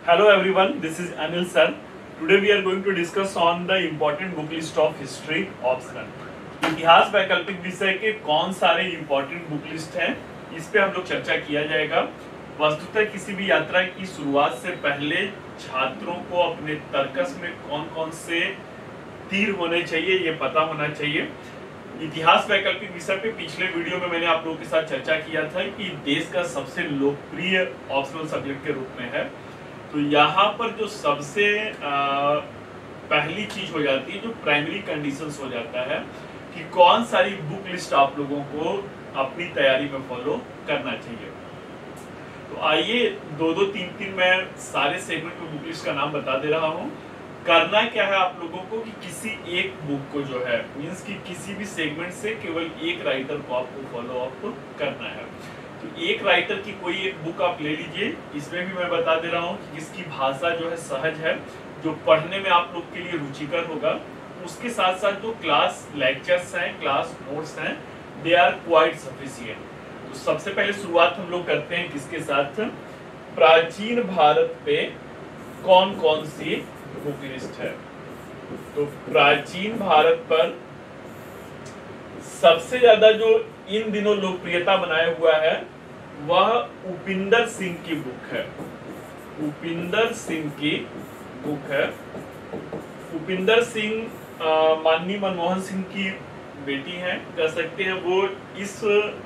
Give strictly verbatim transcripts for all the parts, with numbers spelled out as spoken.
Hello everyone, this is Anil sir. Today we are going to discuss on the important book list of history optional. इतिहास वैकल्पिक विषय के कौन सारे important book list हैं, इस पे हम लोग चर्चा किया जाएगा। वस्तुतः किसी भी यात्रा की शुरुआत से पहले छात्रों को अपने तर्कस में कौन कौन से तीर होने चाहिए ये पता होना चाहिए। इतिहास वैकल्पिक विषय पे पिछले वीडियो में मैंने आप लोगों के साथ चर्चा किया था कि देश का सबसे लोकप्रिय ऑप्शनल सब्जेक्ट के रूप में है। तो यहाँ पर जो सबसे आ, पहली चीज हो जाती है, जो प्राइमरी कंडीशंस हो जाता है कि कौन सारी बुक लिस्ट आप लोगों को अपनी तैयारी में फॉलो करना चाहिए। तो आइए दो दो तीन तीन मैं सारे सेगमेंट में बुक लिस्ट का नाम बता दे रहा हूँ। करना क्या है आप लोगों को कि किसी एक बुक को जो है मीन्स कि किसी भी सेगमेंट से केवल एक राइटर को आपको फॉलो अप करना है। तो एक राइटर की कोई एक बुक आप ले लीजिए। इसमें भी मैं बता दे रहा हूँ कि जिसकी भाषा जो है सहज है, जो पढ़ने में आप लोग के लिए रुचिकर होगा। उसके साथ साथ जो क्लास लेक्चर्स हैं, क्लास नोट्स हैं, दे आर क्वाइट सफिशिएंट। तो सबसे पहले शुरुआत हम लोग करते हैं किसके साथ, प्राचीन भारत पे कौन कौन सी बुक लिस्ट है। तो प्राचीन भारत पर सबसे ज्यादा जो इन दिनों लोकप्रियता बनाए हुआ है वह उपिंदर सिंह की बुक है। उपिंदर सिंह की बुक है। उपिंदर सिंह माननीय मनमोहन सिंह की बेटी हैं, कह सकते हैं। वो इस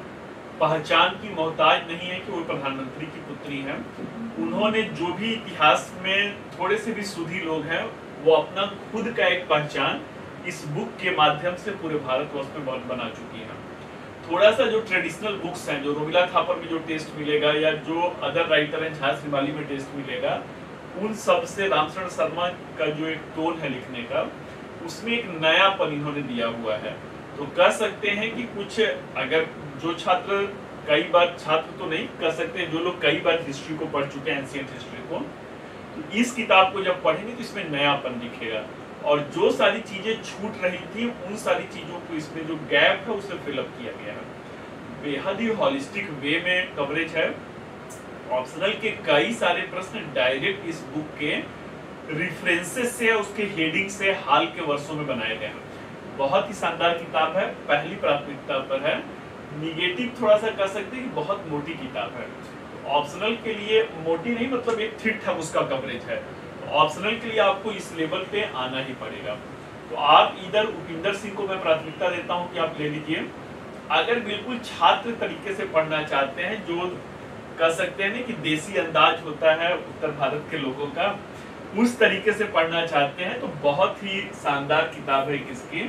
पहचान की मोहताज नहीं है कि वो प्रधानमंत्री की पुत्री हैं। उन्होंने जो भी इतिहास में थोड़े से भी सुधी लोग हैं, वो अपना खुद का एक पहचान इस बुक के माध्यम से पूरे भारतवर्ष में बना चुकी हैं। थोड़ा सा जो ट्रेडिशनल बुक्स हैं, जो रोमिला थापर में जो टेस्ट मिलेगा या जो अदर राइटर हैं झा श्रीमाली में टेस्ट मिलेगा, उन सब से रामचरण शर्मा का जो एक टोन है लिखने का, उसमें एक नयापन इन्होंने दिया हुआ है। तो कह सकते हैं कि कुछ अगर जो छात्र कई बार, छात्र तो नहीं कह सकते, जो लोग कई बार हिस्ट्री को पढ़ चुके हैं, एंशिएंट हिस्ट्री को, तो इस किताब को जब पढ़ेंगे तो इसमें नयापन दिखेगा। और जो सारी चीजें छूट रही थी उन सारी चीजों को, इसमें जो गैप है उसे फिलअप किया गया है। बेहद ही हॉलिस्टिक वे में कवरेज है। ऑप्शनल के कई सारे प्रश्न डायरेक्ट इस बुक के रिफरेंसेस से, उसके हेडिंग से हाल के वर्षों में बनाए गए हैं। बहुत ही शानदार किताब है, पहली प्राथमिकता पर है। निगेटिव थोड़ा सा कह सकते हैं कि बहुत मोटी किताब है। ऑप्शनल के लिए मोटी नहीं, मतलब एक ठीक ठाक उसका कवरेज है। ऑप्शनल के लिए आपको इस लेवल पे आना ही पड़ेगा। तो आप इधर उपिंदर सिंह को मैं प्राथमिकता देता हूं कि आप ले लीजिए। अगर बिल्कुल छात्र तरीके से पढ़ना चाहते हैं, जो कह सकते हैं ना कि देसी अंदाज होता है उत्तर भारत के लोगों का, उस तरीके से पढ़ना चाहते हैं, तो बहुत ही शानदार किताब है किसकी,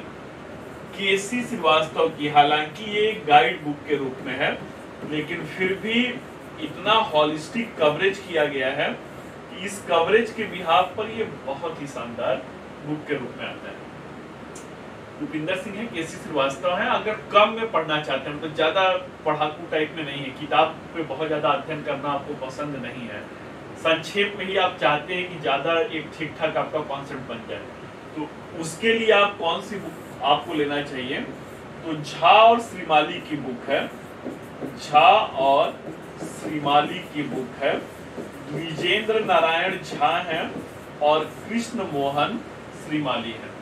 केसी श्रीवास्तव की। हालांकि ये गाइड बुक के रूप में है, लेकिन फिर भी इतना हॉलिस्टिक कवरेज किया गया है कि इस कवरेज के बिहाफ पर ये बहुत ही शानदार बुक के रूप में आता है। उपिंदर सिंह है, केसी श्रीवास्तव है। अगर कम में पढ़ना चाहते हैं, मतलब ज्यादा पढ़ाकू टाइप में नहीं है, किताब पे बहुत ज्यादा अध्ययन करना आपको पसंद नहीं है, संक्षेप में ही आप चाहते हैं कि ज्यादा एक ठीक ठाक आपका कॉन्सेप्ट बन जाए, तो उसके लिए आप कौन सी बुक आपको लेना चाहिए, तो झा और श्रीमाली की बुक है। झा और श्रीमाली की बुक है। द्विजेंद्र नारायण झा हैं और कृष्ण मोहन श्रीमाली है।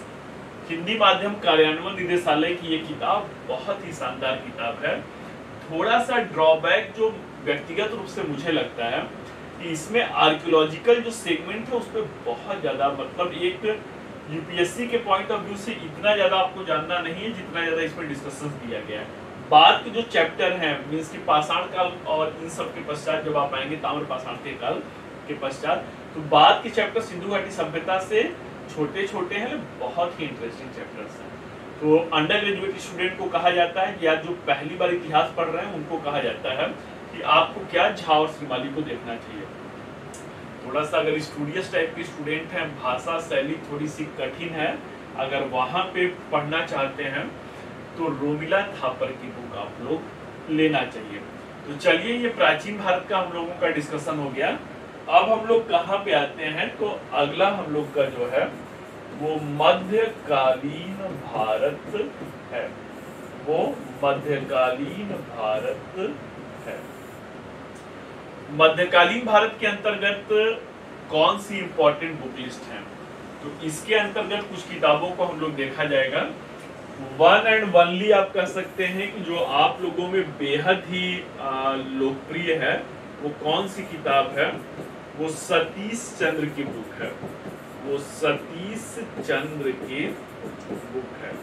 हिंदी माध्यम कार्यान्वयन निदेशालय की ये किताब बहुत ही शानदार किताब है। थोड़ा सा ड्रॉबैक जो व्यक्तिगत रूप से मुझे लगता है कि इसमें आर्कियोलॉजिकल जो सेगमेंट है उसमें बहुत ज्यादा, मतलब एक यूपीएससी के पॉइंट ऑफ व्यू से इतना ज्यादा आपको जानना नहीं है जितना ज्यादा इसमें डिस्कशन दिया गया है। बाद के जो चैप्टर हैं, मीन्स की पाषाण काल और इन सब के पश्चात जब आप आएंगे ताम्र पाषाण के काल के पश्चात, तो बाद के चैप्टर सिंधु घाटी सभ्यता से छोटे छोटे हैं, बहुत ही इंटरेस्टिंग चैप्टर्स हैं। तो अंडर ग्रेजुएट स्टूडेंट को कहा जाता है, या जो पहली बार इतिहास पढ़ रहे हैं उनको कहा जाता है कि आपको क्या झा और श्रीमाली को देखना चाहिए। थोड़ा सा अगर स्टूडियस टाइप के स्टूडेंट हैं, भाषा शैली थोड़ी सी कठिन है, अगर वहां पे पढ़ना चाहते हैं तो रोमिला थापर की बुक आप लोग लेना चाहिए। तो चलिए, ये प्राचीन भारत का हम लोगों का डिस्कशन हो गया। अब हम लोग कहाँ पे आते हैं, तो अगला हम लोग का जो है वो मध्यकालीन भारत है। वो मध्यकालीन भारत है। मध्यकालीन भारत के अंतर्गत कौन सी इंपॉर्टेंट बुक लिस्ट है। तो इसके अंतर्गत कुछ किताबों को हम लोग देखा जाएगा। वन एंड वनली आप कह सकते हैं कि जो आप लोगों में बेहद ही लोकप्रिय है, वो कौन सी किताब है, वो सतीश चंद्र की बुक है। वो सतीश चंद्र की बुक है।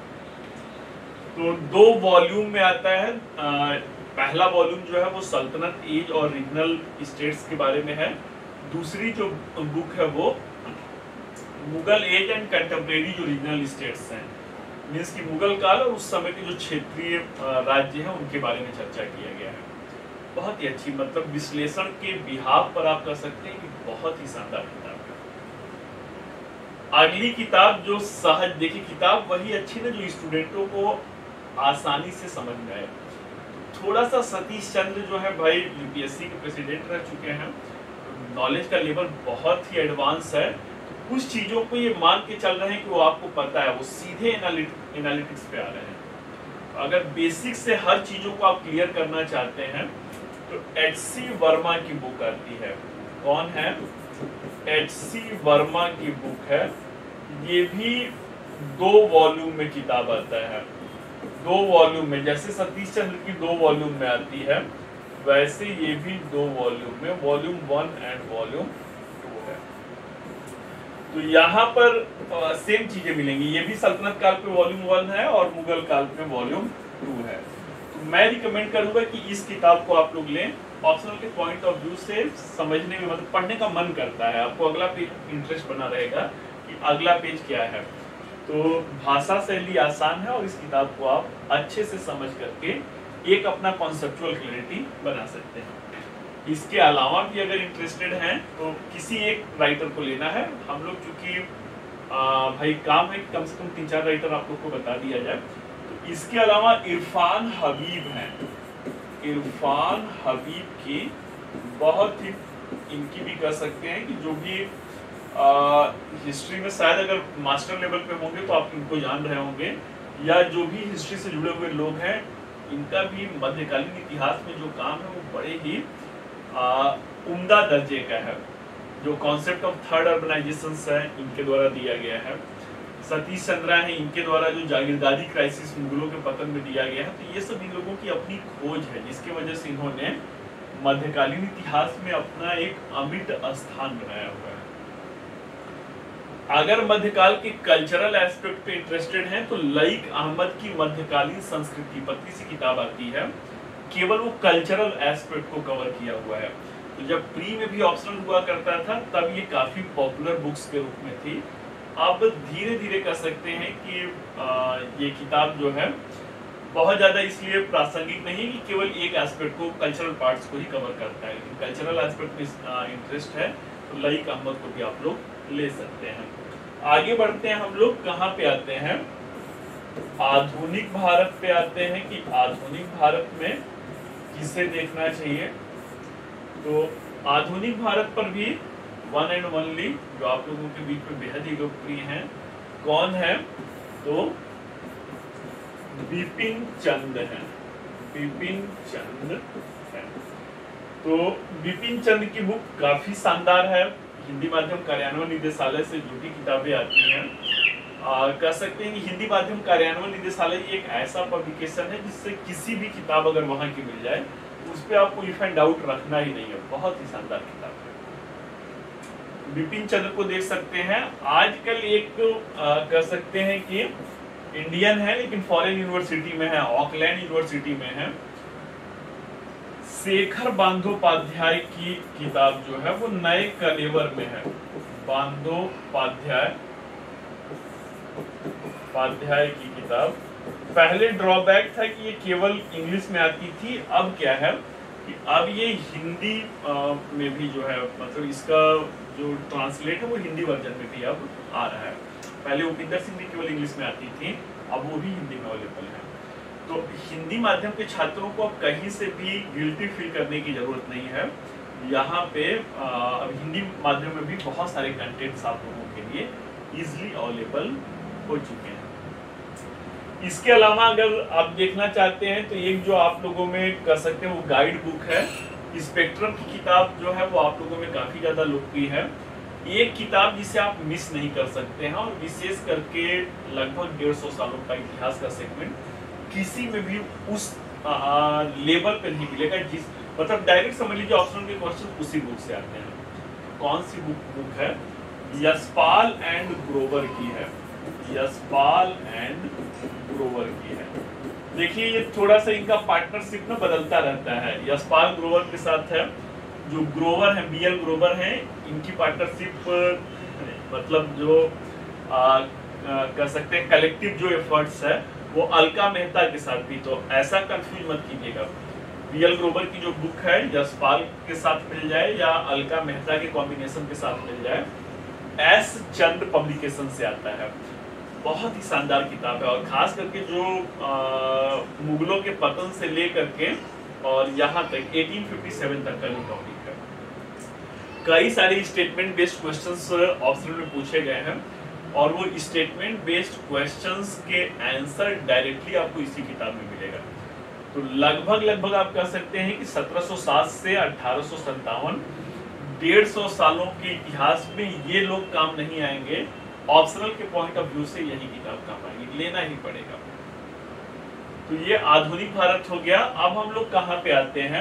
तो दो वॉल्यूम में आता है। आ, पहला वॉल्यूम जो है वो सल्तनत एज और रीजनल स्टेट्स के बारे में है। दूसरी जो बुक है वो मुगल एज एंड कंटेम्परेरी जो रीजनल स्टेट्स हैं, मीन्स कि मुगल काल और उस समय के जो क्षेत्रीय राज्य हैं उनके बारे में चर्चा किया गया है। बहुत ही अच्छी, मतलब विश्लेषण के बिहाफ पर आप कह सकते हैं कि बहुत ही शानदार किताब है। अगली किताब जो सहज, देखिए किताब वही अच्छी ना जो स्टूडेंटों को आसानी से समझ में आए। थोड़ा सा सतीश चंद्र जो है भाई यूपीएससी के प्रेसिडेंट रह चुके हैं, नॉलेज का लेवल बहुत ही एडवांस है। कुछ चीजों को ये मान के चल रहे हैं कि वो आपको पता है, वो सीधे एनालिटिक्स पे आ रहे हैं। अगर बेसिक से हर चीजों को आप क्लियर करना चाहते हैं तो एच सी वर्मा की बुक आती है। कौन है? एच सी वर्मा की बुक है। ये भी दो वॉल्यूम में किताब आता है। दो वॉल्यूम में, जैसे सतीश चंद्र की दो वॉल्यूम में आती है, वैसे ये भी दो वॉल्यूम में, volume one and volume two है। तो यहाँ पर आ, सेम चीजें मिलेंगी। ये भी सल्तनत काल पे वॉल्यूम वन है और मुगल काल पे वॉल्यूम टू है। तो मैं रिकमेंड करूंगा कि इस किताब को आप लोग लें। ऑप्शनल के पॉइंट ऑफ व्यू से समझने में, मतलब पढ़ने का मन करता है, आपको अगला पेज इंटरेस्ट बना रहेगा कि अगला पेज क्या है। तो भाषा शैली आसान है और इस किताब को आप अच्छे से समझ करके एक अपना कॉन्सेप्चुअल क्लैरिटी बना सकते हैं। इसके अलावा भी अगर इंटरेस्टेड हैं तो किसी एक राइटर को लेना है। हम लोग चूंकि भाई काम है कम से कम तीन चार राइटर आप लोग को बता दिया जाए। तो इसके अलावा इरफान हबीब हैं। इरफान हबीब की बहुत ही, इनकी भी कह सकते हैं कि जो भी हिस्ट्री में शायद अगर मास्टर लेवल पे होंगे तो आप इनको जान रहे होंगे, या जो भी हिस्ट्री से जुड़े हुए लोग हैं, इनका भी मध्यकालीन इतिहास में जो काम है वो बड़े ही उम्दा दर्जे का है। जो कॉन्सेप्ट ऑफ थर्ड अर्बनाइजेशन है इनके द्वारा दिया गया है। सतीश चंद्रा है, इनके द्वारा जो जागीरदारी क्राइसिस मुगलों के पतन में दिया गया है। तो ये सब इन लोगों की अपनी खोज है जिसकी वजह से इन्होंने मध्यकालीन इतिहास में अपना एक अमिट स्थान बनाया हुआ है। अगर मध्यकाल के कल्चरल एस्पेक्ट पे इंटरेस्टेड हैं तो लईक अहमद की मध्यकालीन संस्कृति पतली सी किताब आती है, केवल वो कल्चरल एस्पेक्ट को कवर किया हुआ है। तो जब प्री में भी ऑप्शनल हुआ करता था तब ये काफी पॉपुलर बुक्स के रूप में थी। अब धीरे धीरे कह सकते हैं कि आ, ये किताब जो है बहुत ज्यादा इसलिए प्रासंगिक नहीं कि केवल एक एस्पेक्ट को, कल्चरल पार्ट्स को ही कवर करता है। लेकिन कल्चरल एस्पेक्ट में इंटरेस्ट है तो लईक अहमद को भी आप लोग ले सकते हैं। आगे बढ़ते हैं, हम लोग कहाँ पे आते हैं? आधुनिक भारत पे आते हैं कि आधुनिक भारत में किसे देखना चाहिए। तो आधुनिक भारत पर भी वन एंड ओनली जो आप लोगों के बीच में बेहद ही लोकप्रिय हैं, कौन है? तो बिपिन चंद्र है। बिपिन चंद्र है। तो बिपिन चंद्र की बुक काफी शानदार है। हिंदी माध्यम कार्यान्वयन निदेशालय से जो भी किताबें आती हैं, कह सकते हैं कि हिंदी माध्यम कार्यान्वयन निदेशालय एक ऐसा पब्लिकेशन है जिससे किसी भी किताब अगर वहां की मिल जाए उस पर आपको इफ एंड डाउट रखना ही नहीं है। बहुत ही शानदार किताब है। बिपिन चंद्र को देख सकते हैं। आजकल एक कह सकते हैं कि इंडियन है लेकिन फॉरेन यूनिवर्सिटी में है, ऑकलैंड यूनिवर्सिटी में है। शेखर बंदोपाध्याय की किताब जो है वो नए कलेवर में है। बंदोपाध्याय पाध्याय की किताब। पहले ड्रॉबैक था कि ये केवल इंग्लिश में आती थी, अब क्या है कि अब ये हिंदी में भी जो है, मतलब इसका जो ट्रांसलेट है वो हिंदी वर्जन में भी अब आ रहा है। पहले उपिंदर सिंह भी केवल इंग्लिश में आती थी, अब वो भी हिंदी में अवेलेबल है। तो हिंदी माध्यम के छात्रों को अब कहीं से भी गिल्टी फील करने की जरूरत नहीं है। यहाँ पे अब हिंदी माध्यम में भी बहुत सारे कंटेंट्स आप लोगों के लिए इजिली अवेलेबल हो चुके हैं। इसके अलावा अगर आप देखना चाहते हैं तो एक जो आप लोगों में कर सकते हैं वो गाइड बुक है, स्पेक्ट्रम की किताब जो है वो आप लोगों में काफी ज्यादा लोकप्रिय है। एक किताब जिसे आप मिस नहीं कर सकते हैं, और विशेष करके लगभग डेढ़ सौ सालों का इतिहास का सेगमेंट किसी में भी उस आ, लेवल पे नहीं मिलेगा, जिस मतलब डायरेक्ट समझ लीजिए ऑप्शन के क्वेश्चन उसी बुक से आते हैं। कौन सी बुक बुक है? यशपाल एंड ग्रोवर की है, यशपाल एंड ग्रोवर की है। देखिए ये थोड़ा सा इनका पार्टनरशिप ना बदलता रहता है, यशपाल ग्रोवर के साथ है, जो ग्रोवर है बी एल ग्रोवर हैं, इनकी पार्टनरशिप मतलब जो आ, आ, कह सकते हैं कलेक्टिव जो एफर्ट्स है वो अलका मेहता के साथ भी, तो ऐसा कंफ्यूज मत कीजिएगा। बी एल ग्रोवर की जो बुक है यशपाल के साथ मिल जाए या अलका मेहता के कॉम्बिनेशन के साथ मिल जाए, एस चंद्र पब्लिकेशन से आता है। बहुत ही शानदार किताब है, और खास करके जो आ, मुगलों के पतन से लेकर के और यहाँ तक अठारह सौ सत्तावन तक का जो टॉपिक है, कई सारे स्टेटमेंट बेस्ड क्वेश्चंस ऑप्शन में पूछे गए हैं, और वो स्टेटमेंट बेस्ड क्वेश्चंस के आंसर डायरेक्टली आपको इसी किताब में मिलेगा। तो लगभग लगभग आप कह सकते हैं कि सत्रह सौ सात से अठारह सौ सत्तावन डेढ़ सौ सालों के इतिहास में ये लोग काम नहीं आएंगे, ऑप्शनल के पॉइंट ऑफ व्यू से यही किताब काम आएगी, लेना ही पड़ेगा। तो ये आधुनिक भारत हो गया। अब हम लोग कहाँ पे आते हैं?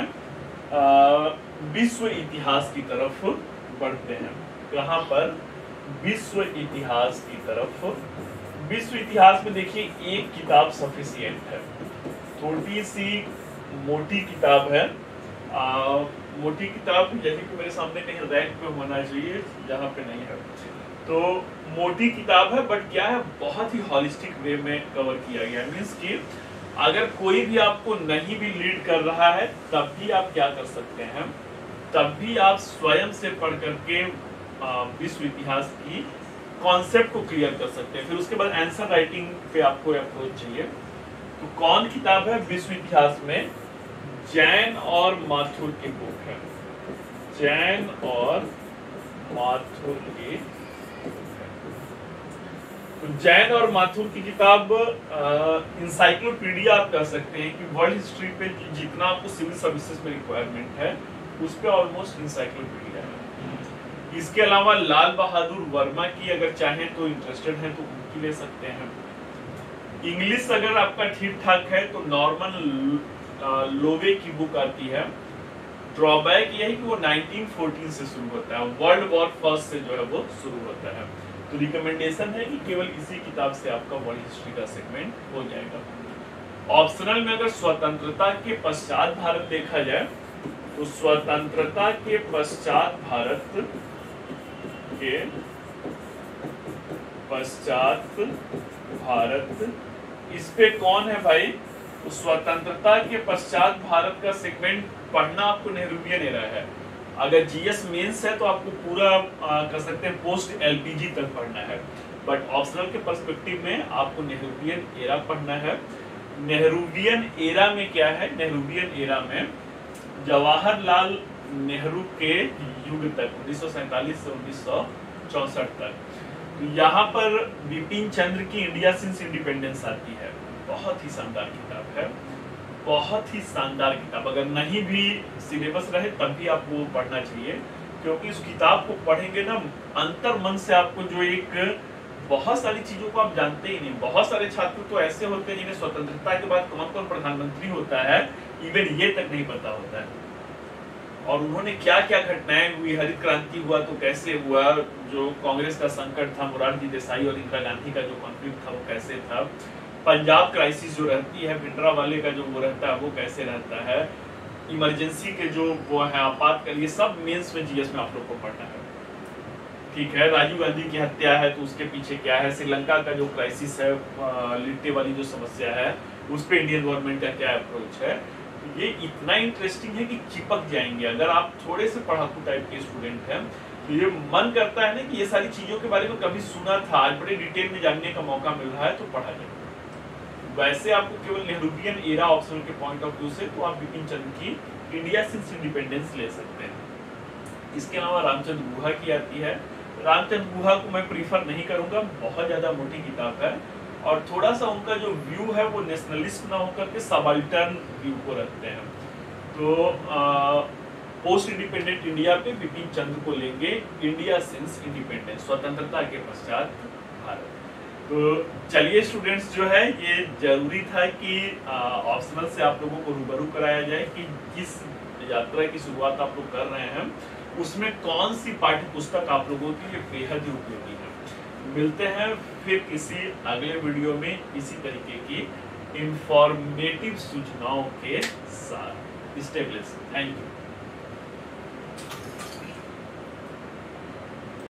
विश्व इतिहास की तरफ बढ़ते हैं। कहाँ पर? विश्व इतिहास की तरफ। विश्व इतिहास में देखिए एक किताब सफिशिएंट है, थोड़ी सी मोटी किताब है। आ, मोटी किताब यदि कि मेरे सामने कहीं रैक पे होना चाहिए, जहाँ पे नहीं है, तो मोटी किताब है, बट क्या है बहुत ही हॉलिस्टिक वे में कवर किया गया है। मीन्स कि अगर कोई भी आपको नहीं भी लीड कर रहा है तब भी आप क्या कर सकते हैं, तब भी आप स्वयं से पढ़ करके विश्व इतिहास की कॉन्सेप्ट को क्लियर कर सकते हैं। फिर उसके बाद आंसर राइटिंग पे आपको अप्रोच चाहिए। तो कौन किताब है विश्व इतिहास में? जैन और माथुर की बुक है, जैन और माथुर की। तो जैन और माथुर की किताब इंसाइक्लोपीडिया आप कह सकते हैं कि वर्ल्ड हिस्ट्री पे जितना आपको सिविल सर्विसेज में रिक्वायरमेंट है उस पे ऑलमोस्ट इंसाइक्लोपीडिया है। इसके अलावा लाल बहादुर वर्मा की अगर चाहें तो इंटरेस्टेड हैं तो उनकी ले सकते हैं। इंग्लिश अगर आपका ठीक ठाक है तो नॉर्मन लोवे की बुक आती है। ड्रॉबैक यह है कि वो नाइनटीन फोर्टीन से शुरू होता है, वर्ल्ड वॉर फर्स्ट से जो है वो शुरू होता है। तो रिकमेंडेशन है कि केवल इसी किताब से आपका वर्ल्ड हिस्ट्री का सेगमेंट हो जाएगा। ऑप्शनल में अगर स्वतंत्रता के पश्चात भारत देखा जाए तो स्वतंत्रता के पश्चात भारत के पश्चात भारत इस पे कौन है भाई? तो स्वतंत्रता के पश्चात भारत का सेगमेंट पढ़ना आपको नेहरूवियन एरा है। अगर जीएस मेंस है तो आपको पूरा आ, कर सकते हैं पोस्ट एलपीजी तक पढ़ना है, बट ऑप्शनल के पर्सपेक्टिव में आपको नेहरूवियन एरा पढ़ना है। नेहरूवियन एरा में क्या है? नेहरूवियन एरा में जवाहरलाल नेहरू के युग तक उन्नीस सौ सैंतालीस से उन्नीस सौ चौसठ तक, तो यहाँ पर बिपिन चंद्र की इंडिया सिंस इंडिपेंडेंस आती है। बहुत ही शानदार किताब है, बहुत ही शानदार किताब। अगर नहीं भी सिलेबस रहे तब भी आपको पढ़ना चाहिए, क्योंकि उस किताब को पढ़ेंगे ना अंतर मन से आपको जो एक बहुत सारी चीजों को आप जानते ही नहीं। बहुत सारे छात्र तो ऐसे होते हैं जिन्हें स्वतंत्रता के बाद कौन कौन प्रधानमंत्री होता है इवन ये तक नहीं पता होता है, और उन्होंने क्या क्या घटनाएं हुई, हरित क्रांति हुआ तो कैसे हुआ, जो कांग्रेस का संकट था, मोरारजी देसाई और इंदिरा गांधी का जो कॉन्फ्लिक्ट था वो कैसे था, पंजाब क्राइसिस जो रहती है भिंडरा वाले का जो वो रहता है वो कैसे रहता है, इमरजेंसी के जो वो है आपातकाल, ये सब मेंस में जीएस में आप लोग को पढ़ना है। ठीक है, राजीव गांधी की हत्या है तो उसके पीछे क्या है, श्रीलंका का जो क्राइसिस है, लिट्टे वाली जो समस्या है उस पर इंडियन गवर्नमेंट का क्या अप्रोच है, ये इतना इंटरेस्टिंग है कि चिपक जाएंगे। अगर आप थोड़े से पढ़ाकू टाइप के स्टूडेंट हैं तो ये मन करता है ना कि ये सारी चीजों के बारे में कभी सुना था, आज बड़े डिटेल में जानने का मौका मिल रहा है तो पढ़ा जाए। वैसे आपको केवल नेहरूवियन एरा ऑप्शन के पॉइंट ऑफ व्यू से तो आप बिपिन चंद्र की इंडिया सिंस इंडिपेंडेंस ले सकते हैं। इसके अलावा रामचंद्र गुहा की आती है। रामचंद्र गुहा को मैं प्रीफर नहीं करूंगा, बहुत ज्यादा मोटी किताब है और थोड़ा सा उनका जो व्यू है वो नेशनलिस्ट ना होकर के सबाल्टर्न व्यू को रखते हैं। तो आ, पोस्ट इंडिपेंडेंट इंडिया पे बिपिन चंद्र को लेंगे, इंडिया सिंस इंडिपेंडेंस, स्वतंत्रता के पश्चात भारत। तो चलिए स्टूडेंट्स, जो है ये जरूरी था कि ऑप्शनल से आप लोगों को रूबरू कराया जाए कि जिस यात्रा की शुरुआत आप लोग कर रहे हैं उसमें कौन सी पाठ्य पुस्तक आप लोगों के लिए बेहद ही उपयोगी है। मिलते हैं फिर किसी अगले वीडियो में इसी तरीके की इंफॉर्मेटिव सूचनाओं के साथ। Stay blessed, thank you.